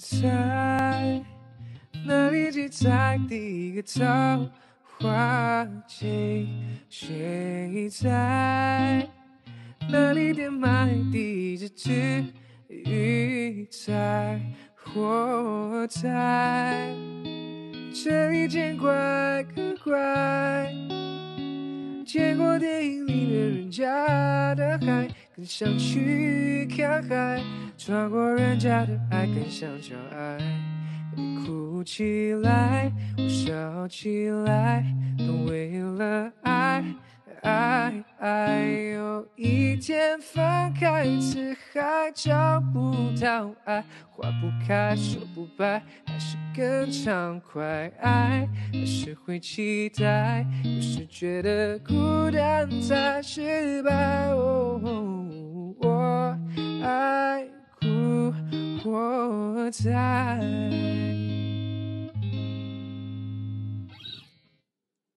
在哪里记载第一个桃花季？谁在哪里点埋第一只知鱼在火在这一见怪可怪，见过电影里面人家的海，更想去看海，穿过人家的爱，更想叫爱。你哭起来，我笑起来，都为了爱。有一天分开次还找不到爱，花不开说不白，还是更畅快。爱还是会期待，有时觉得孤单才失败。我爱故我在。